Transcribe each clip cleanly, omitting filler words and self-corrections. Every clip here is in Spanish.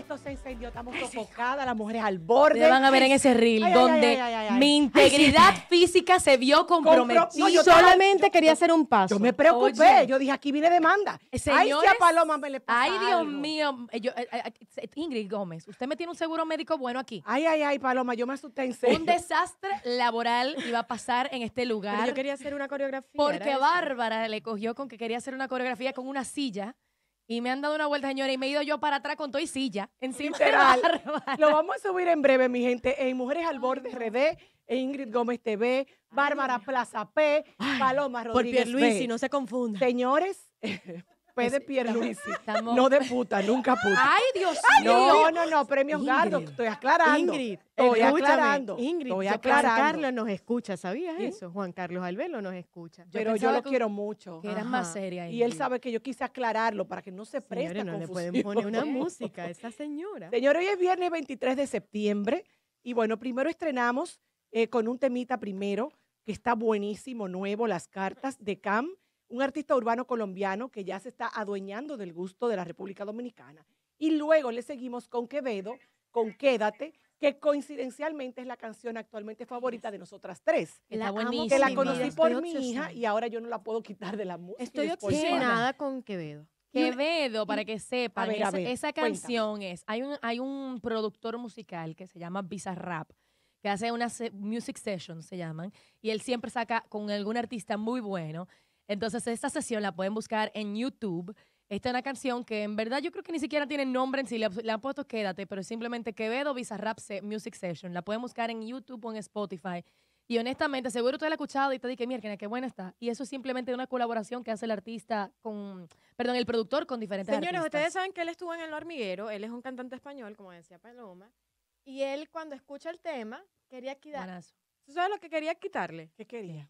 esto se incendió, estamos sofocadas, las mujeres al borde. Ustedes van a ver en ese reel donde mi integridad física se vio comprometida. No, yo solamente quería hacer un paso. Yo me preocupé, Oye. yo dije, aquí viene demanda. Ay, si Señores, a Paloma me le pasa ay, Dios algo. mío. Ingrid Gómez, usted me tiene un seguro médico bueno aquí. Ay, Paloma, yo me asusté en serio. Un desastre laboral iba a pasar en este Pero lugar. yo quería hacer una coreografía. Porque era eso. Bárbara le cogió con que quería hacer una coreografía con una silla y me han dado una vuelta, señora, y me he ido yo para atrás con todo y silla encima Literal. de Bárbara. Lo vamos a subir en breve, mi gente, en Mujeres al Borde RD, en Ingrid Gómez TV, Bárbara Plaza P, Paloma Por Rodríguez Pierluisi, B. no se confunda. Señores, P de Pierluisi, Estamos- no de puta, nunca puta. Ay, Dios mío. No, premios Ingrid. Gardo, estoy aclarando. Ingrid, estoy escúchame, aclarando. Ingrid, estoy Juan aclarando. Carlos nos escucha, ¿sabías ¿Quién? eso? Juan Carlos Albelo nos escucha. Pero yo pensaba lo que- quiero mucho. Que eras Ajá. más seria. Y él Ingrid. sabe que yo quise aclararlo para que no se preste Señores, a no le confusión. pueden poner una música a esa señora. Señores, hoy es viernes 23 de septiembre y bueno, primero estrenamos con un temita primero que está buenísimo, nuevo, Las Cartas de Cam, un artista urbano colombiano que ya se está adueñando del gusto de la República Dominicana. Y luego le seguimos con Quevedo, con Quédate, que coincidencialmente es la canción actualmente favorita de nosotras tres. Está La amo buenísima. Que la mi conocí vida, por estoy mi hija obsesionada. y ahora yo no la puedo quitar de la música. Estoy y después- obsesionada con Quevedo. Quevedo, para que sepan, A ver, esa cuéntame. canción es, hay un productor musical que se llama Bizarrap, que hace unas music sessions, se llaman, y él siempre saca con algún artista muy bueno. Entonces, esta sesión la pueden buscar en YouTube. Esta es una canción que en verdad yo creo que ni siquiera tiene nombre en sí, le han puesto Quédate, pero es simplemente Quevedo Bizarrap Music Session. La pueden buscar en YouTube o en Spotify. Y honestamente, seguro usted la ha escuchado y te dice, mira, qué buena está. Y eso es simplemente una colaboración que hace el artista el productor con diferentes Señores, artistas. ustedes saben que él estuvo en El Hormiguero, él es un cantante español, como decía Paloma, y él cuando escucha el tema, quería quitar. Buenazo. ¿Tú sabes lo que quería quitarle? ¿Qué quería?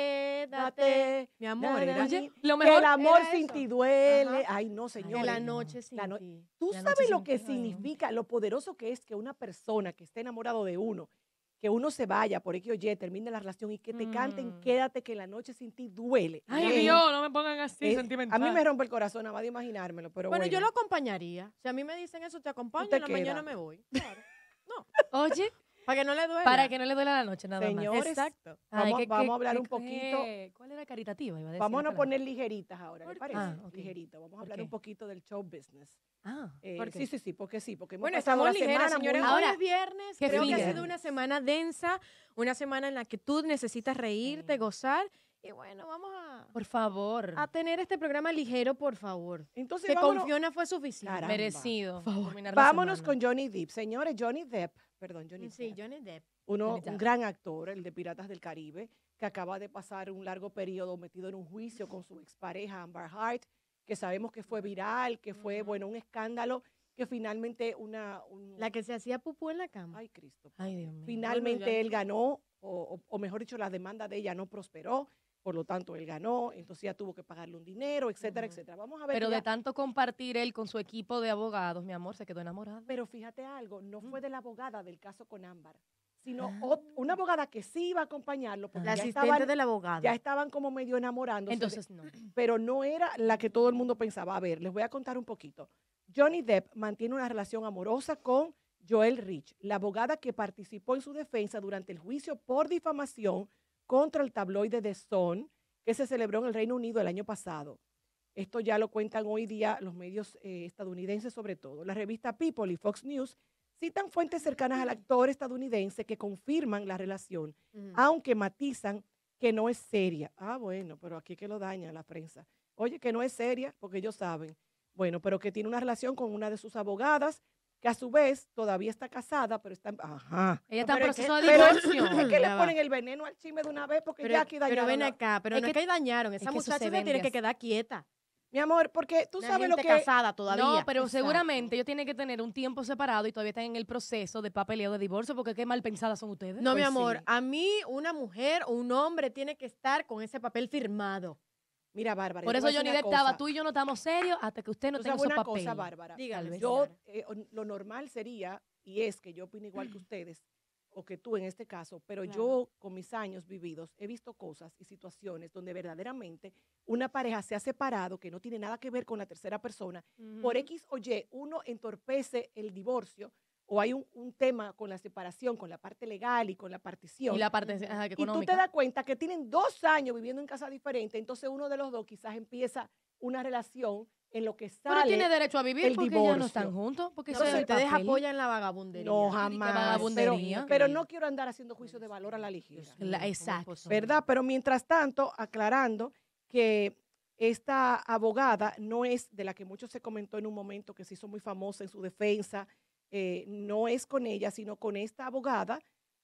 Quédate, mi amor. Era Oye, lo Que mejor el amor era sin eso. ti duele. Ajá. Ay, no, señor. que la noche sin La no- ti. Tú La sabes noche lo sin que ti, significa, lo poderoso que es que una persona que esté enamorado de uno, que uno se vaya por X o Y, termine la relación y que te canten, quédate que la noche sin ti duele. Ay, Bien. Dios, no me pongan así, A sentimental. mí me rompe el corazón, nada más de imaginármelo, pero Bueno, bueno. yo lo acompañaría. Si a mí me dicen eso, te acompaño, te en la mañana queda. me voy. Claro. No, Oye, para que no le duela. para que no le duela la noche nada Señores, más. Exacto. Ay, vamos a hablar un poquito. ¿Cuál era caritativa? Iba a decir Vamos a la no palabra. poner ligeritas ahora, ¿le ¿Por qué? parece? Ah, ok. Ligerito. Vamos a ¿Por hablar qué? un poquito del show business. Ah, ¿Por qué? Sí, porque hemos Bueno, pasado estamos la ligeras, semana muy- señores. Ahora, Hoy es viernes. qué Creo que ha fin. sido una semana densa, una semana en la que tú necesitas reírte, gozar. Y bueno, vamos por favor. a tener este programa ligero, por favor. Entonces, Que vámonos- con Fiona fue suficiente. Caramba. Merecido. terminar la Vámonos semana. con Johnny Depp. Señores, Johnny Depp, Sí, Johnny Depp. un Depp. gran actor, el de Piratas del Caribe, que acaba de pasar un largo periodo metido en un juicio con su expareja Amber Heard, que sabemos que fue viral, que fue, bueno, un escándalo, que finalmente La que se hacía pupú en la cama. Ay, Cristo. Ay, Dios mío. Finalmente Bueno, ya- él ganó, o mejor dicho, la demanda de ella no prosperó, por lo tanto él ganó, entonces ya tuvo que pagarle un dinero, etcétera, etcétera. Vamos a ver. Pero que de ya- tanto compartir él con su equipo de abogados, mi amor, se quedó enamorado. Pero fíjate algo, no fue de la abogada del caso con Ámbar, sino Ah. una abogada que sí iba a acompañarlo, porque La ya asistente estaban, del abogado. ya estaban como medio enamorándose, Entonces, no. pero no era la que todo el mundo pensaba. A ver, les voy a contar un poquito. Johnny Depp mantiene una relación amorosa con Joel Rich, la abogada que participó en su defensa durante el juicio por difamación contra el tabloide The Sun, que se celebró en el Reino Unido el año pasado. Esto ya lo cuentan hoy día los medios estadounidenses sobre todo. La revista People y Fox News citan fuentes cercanas al actor estadounidense que confirman la relación, Ujú. aunque matizan que no es seria. Ah, bueno, pero aquí que lo daña la prensa. Oye, que no es seria, porque ellos saben. Bueno, pero que tiene una relación con una de sus abogadas, que a su vez todavía está casada, pero está... Ajá. Ella está en Pero es proceso de Pero divorcio. es que le Ya va. ponen el veneno al chisme de una vez, porque ya aquí Pero dañaron ven la- acá, pero Es no es que- que dañaron. Esa es que eso muchacha se se vende tiene que así. quedar quieta. Mi amor, porque tú Una sabes lo gente que... casada todavía. No, pero Exacto. seguramente ellos tienen que tener un tiempo separado y todavía están en el proceso de papeleo de divorcio porque qué mal pensadas son ustedes. No, mi Pues amor, sí. a mí una mujer o un hombre tiene que estar con ese papel firmado. Mira, Bárbara. Por yo te eso voy a Johnny decir Depp una estaba, cosa. tú y yo no estamos serios hasta que usted no Tú tenga sabes su una papel. cosa, Bárbara. Dígame, Yo, señora. lo normal sería, y es que yo opino igual que ustedes, o que tú en este caso, pero Claro. yo con mis años vividos he visto cosas y situaciones donde verdaderamente una pareja se ha separado, que no tiene nada que ver con la tercera persona, por Ujú. X o Y, uno entorpece el divorcio o hay un tema con la separación, con la parte legal y con la Y partición. la parte Ujú. ajá, que Y tú te económica. das cuenta que tienen 2 años viviendo en casa diferentes, entonces uno de los dos quizás empieza una relación en lo que Pero tiene sale derecho a vivir el porque ya no están divorcio. juntos, porque No, eso pero es Entonces, ustedes papel. apoyan la vagabundería. no, Y qué jamás. vagabundería. Pero Querido. no quiero andar haciendo juicio de valor a la ligera. Dios mío, ¿cómo es Exacto. posible? ¿Verdad? Pero mientras tanto, aclarando que esta abogada no es de la que mucho se comentó en un momento, que se hizo muy famosa en su defensa, no es con ella, sino con esta abogada,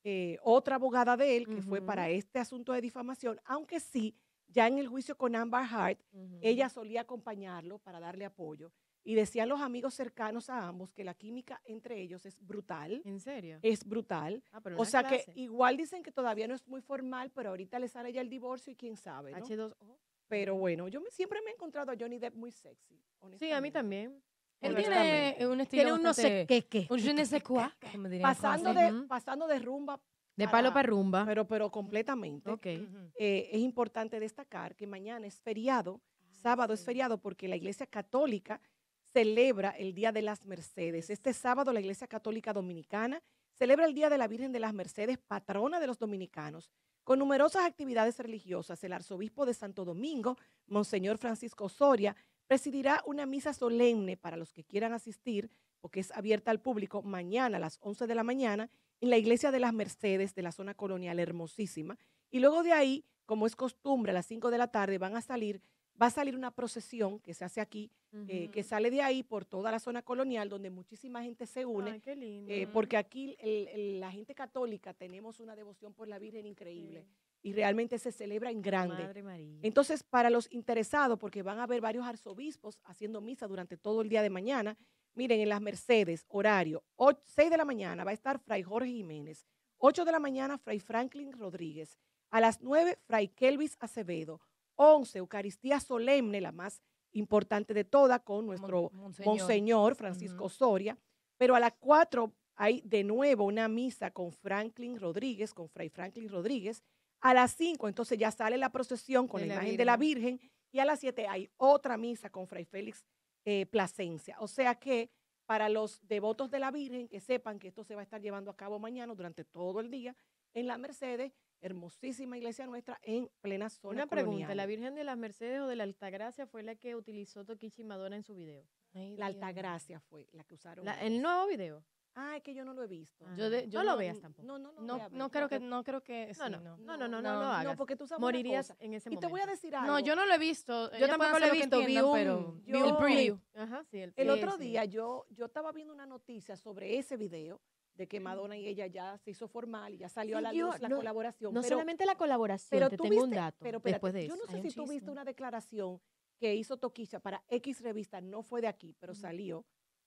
otra abogada de él, que fue Ujú. para este asunto de difamación, aunque sí, ya en el juicio con Amber Heard, Ujú. ella solía acompañarlo para darle apoyo. Y decían los amigos cercanos a ambos que la química entre ellos es brutal. ¿En serio? Es brutal. Ah, pero O una sea que clase. igual dicen que todavía no es muy formal, pero ahorita le sale ya el divorcio y quién sabe, ¿no? H2O. Pero Ok. bueno, siempre me he encontrado a Johnny Depp muy sexy, Sí, a mí honestamente. también. Él Honestamente. tiene un estilo Tiene un no sé bastante qué. un je ne sais quoi, como dirían en Pasando francés. Ujú. pasando de rumba De palo para rumba. pero completamente. Ok. Ujú. Es importante destacar que mañana es feriado, sábado es sí. feriado porque la Iglesia Católica celebra el Día de las Mercedes. Este sábado la Iglesia Católica Dominicana celebra el Día de la Virgen de las Mercedes, patrona de los dominicanos, con numerosas actividades religiosas. El arzobispo de Santo Domingo, Monseñor Francisco Soria, presidirá una misa solemne para los que quieran asistir, porque es abierta al público mañana a las 11 de la mañana en la Iglesia de las Mercedes de la zona colonial hermosísima. Y luego de ahí, como es costumbre, a las 5 de la tarde va a salir una procesión que se hace aquí, que Ujú. sale de ahí por toda la zona colonial, donde muchísima gente se une, Ay, qué lindo. porque aquí la gente católica tenemos una devoción por la Virgen increíble Sí. y realmente se celebra en grande. Madre María. Entonces, para los interesados, porque van a haber varios arzobispos haciendo misa durante todo el día de mañana, miren, en las Mercedes, horario, 6 de la mañana va a estar Fray Jorge Jiménez, 8 de la mañana Fray Franklin Rodríguez, a las 9 Fray Kelvis Acevedo, 11 Eucaristía solemne, la más importante de todas, con nuestro Monseñor Francisco Soria, pero a las 4 hay de nuevo una misa con Franklin Rodríguez, con Fray Franklin Rodríguez. A las 5 entonces ya sale la procesión con De la la imagen de la Virgen y a las 7 hay otra misa con Fray Félix Plasencia. O sea que para los devotos de la Virgen, que sepan que esto se va a estar llevando a cabo mañana durante todo el día en la Mercedes, hermosísima iglesia nuestra en plena zona Una pregunta, colonial. ¿la Virgen de las Mercedes o de la Altagracia fue la que utilizó Toquichi y Madonna en su video? Ay, La Dios. Altagracia fue la que usaron. ¿El ellos. nuevo video? Ah, es que yo no lo he visto. Ah, Yo no lo veas tampoco. No, no, No, vea, no vea, creo que, porque- no creo que, No, sí, no, no. no lo hagas. No, porque tú sabes una Morirías cosa. en ese Y momento. te voy a decir algo. No, yo no lo he visto. Yo Ellas tampoco pueden lo he hacer que visto, vi entiendan, un, pero vi un yo- preview. Ajá, sí, El otro sí. día yo estaba viendo una noticia sobre ese video de que Madonna y ella ya se hizo formal y ya salió a la Siguió, luz la no, colaboración. No pero, solamente la colaboración, pero te tú tengo un viste, dato pero espérate, después de yo eso. no sé Hay si un tú viste chisme. una declaración que hizo Toquilla para X revista, no fue de aquí, pero salió.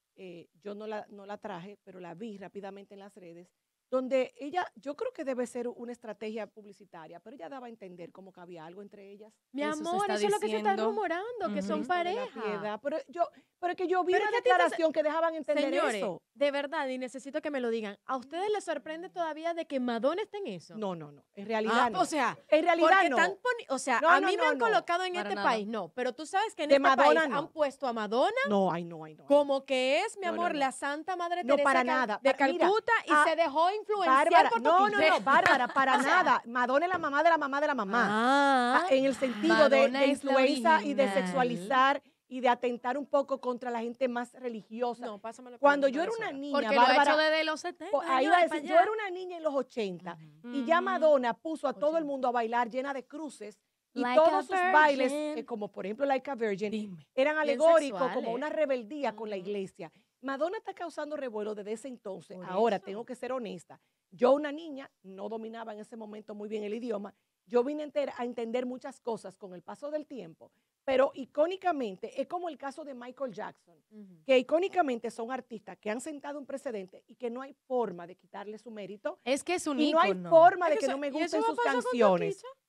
Yo no la traje, pero la vi rápidamente en las redes, donde ella, yo creo que debe ser una estrategia publicitaria, pero ella daba a entender como que había algo entre ellas. Mi Eso se amor, está eso es lo que se está diciendo. rumorando, que son Ujú. Cristo de la pareja. piedad. Pero es que yo vi Pero una es que a ti te- declaración que dejaban entender Señores, eso. de verdad, y necesito que me lo digan, ¿a ustedes les sorprende todavía de que Madonna esté en eso? No, en realidad no. O sea, en realidad porque no. o sea, No, a no, mí me no, han no. colocado en Para este nada. país, no, pero tú sabes que en De este Madonna, país no. han puesto a Madonna No, ay, no. como que es, mi No, no, amor, no. la Santa Madre No, Teresa para de nada. de Mira, Calcuta y ah, se dejó influenciar Bárbara, por no, Toquilla. Bárbara, para nada. Madonna es la mamá de la mamá de la mamá. En el sentido de Madonna es la influencia y de original. sexualizar y de atentar un poco contra la gente más religiosa. No, pásamelo. Cuando yo era una niña, Porque lo ha Bárbara, hecho desde los 70. ahí va a años decir, para yo allá. era una niña en los 80 y ya Ujú. Madonna puso a todo el 80. mundo a bailar llena de cruces y Like a todos sus bailes, virgin. como por ejemplo Like a Virgin, Dime. eran Bien alegóricos sexual, como ¿eh? una rebeldía con la Ujú. iglesia. Madonna está causando revuelo desde ese entonces. Por Ahora, eso. tengo que ser honesta. Yo, una niña, no dominaba en ese momento muy bien el idioma. Yo vine a entender muchas cosas con el paso del tiempo, pero icónicamente es como el caso de Michael Jackson, Ujú. que icónicamente son artistas que han sentado un precedente y que no hay forma de quitarle su mérito Es que es un y no hay ícono. forma Es de que que eso- no me ¿y eso gusten va a sus pasar con canciones. Toquicha?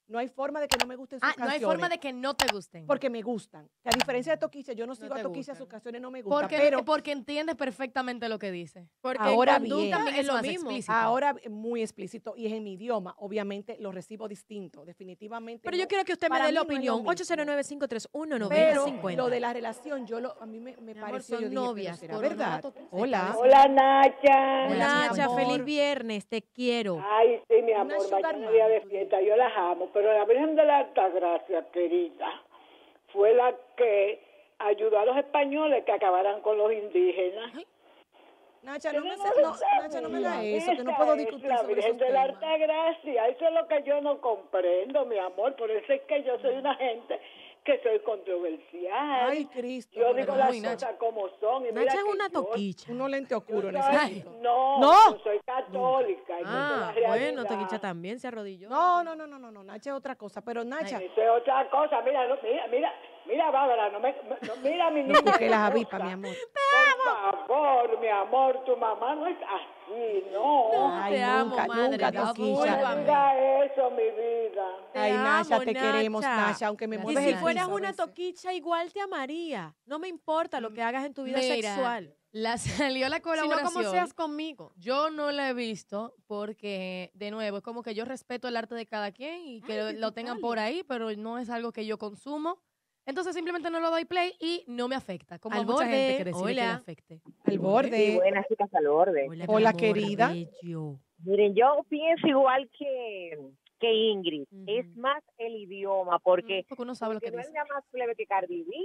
No hay forma de que no me gusten sus Ah, no hay canciones. forma de que no te gusten. Porque me gustan. Que a diferencia de Toquicha, yo no sigo te a Toquicha, gustan. sus canciones no me gustan. Porque, Pero porque entiendes perfectamente lo que dice. Porque Ahora en bien. conducta También es es lo más mismo. explícito. ahora muy explícito y es en mi idioma, obviamente lo recibo distinto, definitivamente. Pero yo no. quiero que usted me Para dé la mí no es lo opinión. mismo. 809-531-9050. Pero lo de la relación, a mí me Mi amor, pareció, son yo dije, pero novias, ¿será coronó la verdad? Toquicha. Hola. Hola, Nacha. Hola, mi Nacha, amor. feliz viernes, te quiero. Ay, sí, mi Una amor, sugar mañana mami, día de tú fiesta, yo las amo, pero la Virgen de la Altagracia, querida, fue la que ayudó a los españoles que acabaran con los indígenas. Nacha, Que no me, no se- lo no, Nacha, no me hagas sabía. eso, que no Esa puedo es discutir la sobre Virgen esos de la temas. Altagracia, eso es lo que yo no comprendo, mi amor, por eso es que yo soy una gente que soy controversial. Ay, Cristo. Yo por digo el las amor. Nacha. cosas como son. Y mira Nacha es que una yo- toquicha. Unos lentes oscuros yo soy- necesito. No, ¡No! yo soy católica. esa es la Ah, bueno, realidad. Toquicha también se arrodilló. No, Nacha es otra cosa, pero Nacha, Eso es otra cosa. Mira, mira, Bárbara, mira mi no niña. busques las hermosa. avispas, mi amor. Por favor, mi amor, tu mamá no es así, no. Ay, te amo, nunca, madre, nunca, Dios, Toquicha. No discúlpame. me diga eso, mi vida. Te Ay, Nacha, amo, te queremos, Nacha. Nacha, aunque me Y Y mueves si el fueras piso a una veces. toquicha, igual te amaría. No me importa lo que hagas en tu vida Mira, sexual, salió la sino colaboración. como seas conmigo. Yo no la he visto porque, de nuevo, es como que yo respeto el arte de cada quien y que Ay, lo tengan Italia. por ahí, pero no es algo que yo consumo. Entonces simplemente no lo doy play y no me afecta. Como Al a mucha gente borde, que decide que le hola. afecte. Al Sí, borde. buenas chicas al borde. mi Hola, amor querida. bello. Miren, yo pienso igual que Ingrid. Ujú. Es más el idioma, porque, Porque uno sabe lo porque que no es dice. nada más plebe que Cardi B,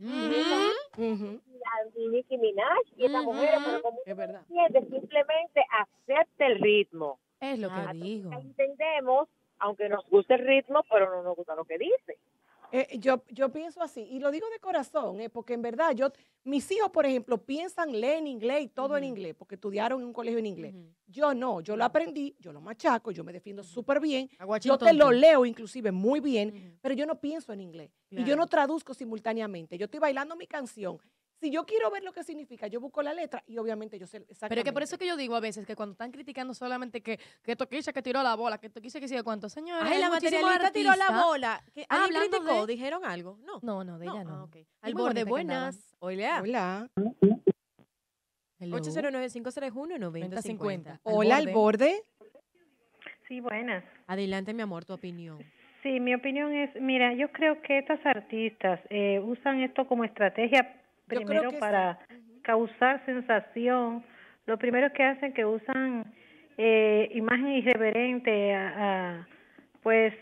Ujú, y Nicki Minaj y estas Ujú. mujeres, pero como es verdad. entiende, simplemente acepta el ritmo. Es lo que Ah, digo. Entendemos, aunque nos guste el ritmo, pero no nos gusta lo que dice. Yo pienso así, y lo digo de corazón, porque en verdad, mis hijos, por ejemplo, piensan, leen inglés y todo en Ujú. inglés, porque estudiaron en un colegio en inglés. Ujú. Yo no, yo lo aprendí, yo lo machaco, yo me defiendo súper bien, yo Aguachín te lo tonto. leo inclusive muy bien, Ujú. pero yo no pienso en inglés. Y yo Claro. no traduzco simultáneamente. Yo estoy bailando mi canción. Si yo quiero ver lo que significa, yo busco la letra y obviamente yo sé exactamente. Pero es que por eso que yo digo a veces que cuando están criticando solamente que Toquicha que tiró la bola, que Toquicha que sigue cuánto, señores. Ay, hay la muchísimos materialista tiró la artistas. bola. ¿Alguien hablando criticó? de- ¿Dijeron algo? No. No, de ella no. Ah, ok. Y Al muy borde, bonita que andaba. buenas. Hola. Hola. Hello. 809-531-9050. Hola, al borde. Sí, buenas. Adelante, mi amor, tu opinión. Sí, mi opinión es, mira, yo creo que estas artistas usan esto como estrategia Yo creo primero que para causar sensación. Lo primero que hacen que usan imagen irreverente pues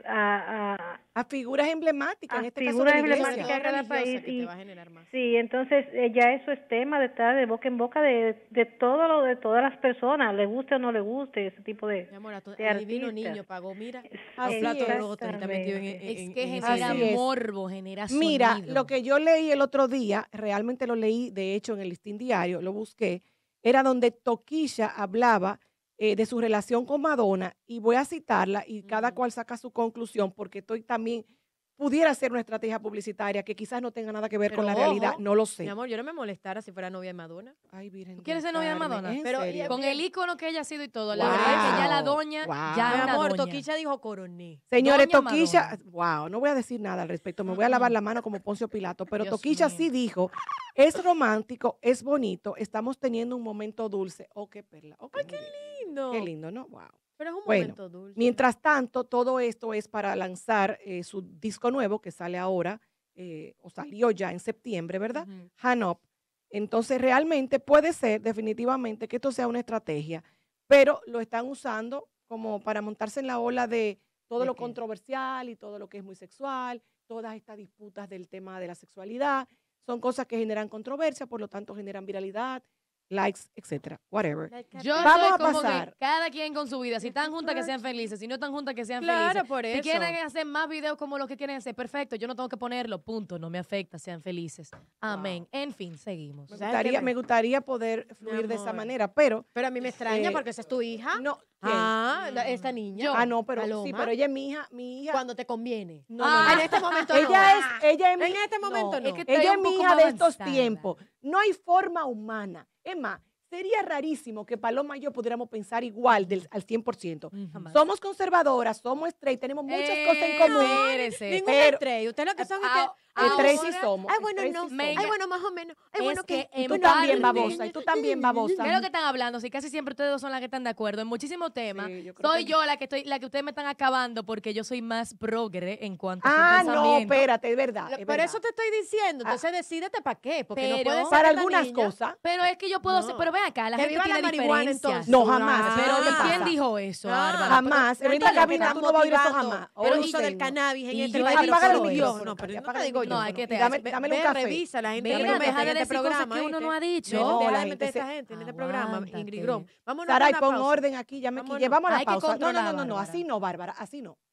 A figuras emblemáticas, en a este caso figuras de la iglesia. emblemáticas de cada religiosa país que y te va a generar más. sí, entonces ya eso es tema de estar de boca en boca de todo lo de todas las personas, le guste o no le guste ese tipo de Mi amor, de el divino artistas. niño pagó, mira, Así los platos es. rotos y está metido Es en que ese genera Así es. morbo, genera Mira, sonido. lo que yo leí el otro día, realmente lo leí, de hecho, en el Listín Diario, lo busqué, era donde Toquilla hablaba de su relación con Madonna, y voy a citarla, y cada Ujú. cual saca su conclusión, porque estoy también, pudiera ser una estrategia publicitaria que quizás no tenga nada que ver Pero con la realidad, ojo, no lo Mi sé. amor, yo no me molestara si fuera novia de Madonna. Ay, Virgen ¿Tú quieres del ser novia de Carmen, Madonna? ¿en Pero, serio? Con el ícono que ella ha sido y todo. La Wow. verdad es que ya la doña, Wow. ya Mi es una amor, doña. Toquicha dijo coroné. Señores, Doña Toquilla, wow, no voy a decir nada al respecto, me voy a lavar la mano como Poncio Pilato, pero Dios Toquilla mío. sí dijo, es romántico, es bonito, estamos teniendo un momento dulce. Oh, qué perla. Ok, muy bien. Lindo. Qué lindo, ¿no? Wow. Pero es un Bueno, momento dulce. Mientras tanto, todo esto es para lanzar su disco nuevo que sale ahora, o salió ya en septiembre, ¿verdad? Ujú. Han Up. Entonces, realmente puede ser definitivamente que esto sea una estrategia, pero lo están usando como para montarse en la ola de todo ¿De lo qué? controversial y todo lo que es muy sexual, todas estas disputas del tema de la sexualidad. Son cosas que generan controversia, por lo tanto generan viralidad, likes, etcétera, whatever. Yo Vamos estoy a como pasar. que cada quien con su vida. Si están juntas, que sean felices. Si no están juntas, que sean Claro, felices. por Si eso. quieren hacer más videos como los que quieren hacer, perfecto. Yo no tengo que ponerlo, punto. No me afecta, sean felices. Amén. En fin, seguimos. ¿Sabes qué Me gustaría poder fluir de esa amor. manera, pero Pero a mí me extraña Eh, porque esa es tu hija. no. ¿quién? Esta niña. Yo. Ah, no, pero sí, Paloma. pero ella es mi hija. Cuando te conviene. No, Ah, no, no. En este momento ella no. es mi, En este momento no. Es que ella estoy es un mi poco hija más de estos avanzada. tiempos. No hay forma humana. Es más, sería rarísimo que Paloma y yo pudiéramos pensar igual al 100%. Jamás. Somos conservadoras, somos straight, tenemos muchas cosas en común. Espérese. Ningún pero- estrella. Ustedes lo que son es Ah, que... Straight sí ahora- somos. Ay, bueno, straight no. sí somos. Ay, bueno, más o menos. Ay, bueno, Es que Y tú en también, parte- babosa, y tú también, babosa. ¿Qué es lo que están hablando? Si casi siempre ustedes dos son las que están de acuerdo en muchísimos temas. Sí, yo creo Soy que- yo la que ustedes me están acabando porque yo soy más progre en cuanto a su Ah, no, pensamiento. espérate, es verdad. es Por verdad. eso te estoy diciendo. Entonces decídete para qué. Porque no Pero- puede ser Para que esta algunas niña- cosas. Pero es que yo puedo No. ser, pero ven acá, la Que gente viva la tiene marihuana, diferencias. entonces. No, jamás. Pero ¿qué ¿quién pasa? dijo eso, Ah, Bárbara? Jamás. Pero En esta entonces cabina están tú no vas a oír eso motivando jamás. el Hoy uso del tengo. cannabis en Y este yo país. he dicho Apágale el eso. micrófono. No, pero yo no te Apágale el digo yo. No, hay que te- Dame un café. Revisa la gente. Mira, que no deja mete de en este decir cosas programa, que uno ¿viste? no ha dicho. No, deja la de gente meter a se- esta gente en este programa, Aguántate. Ingrid Grom. Vámonos Saray, a una pon pausa. orden aquí, ya me Vámonos. llevamos a la Hay que pausa. No, controlar, no, Bárbara. así no, Bárbara, así no.